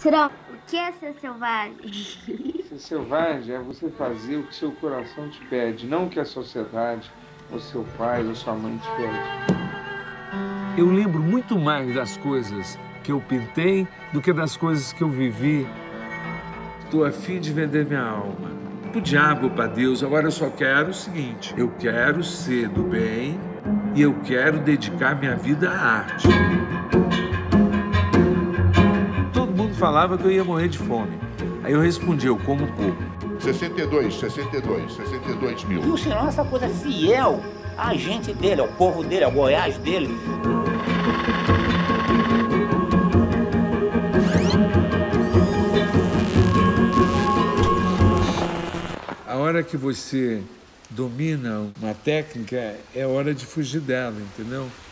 Será o que é ser selvagem? Ser selvagem é você fazer o que seu coração te pede, não o que a sociedade, ou seu pai, ou sua mãe te pede. Eu lembro muito mais das coisas que eu pintei do que das coisas que eu vivi. Estou a fim de vender minha alma. Pro diabo, para Deus, agora eu só quero o seguinte: eu quero ser do bem e eu quero dedicar minha vida à arte. Todo mundo falava que eu ia morrer de fome. Aí eu respondi: eu como pouco. 62 mil. E o senhor é essa coisa fiel à gente dele, ao povo dele, ao Goiás dele. A hora que você domina uma técnica, é hora de fugir dela, entendeu?